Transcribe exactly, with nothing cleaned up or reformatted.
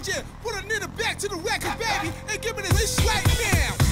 stage, yeah. Put a nigga back to the record, baby, and give me this right now.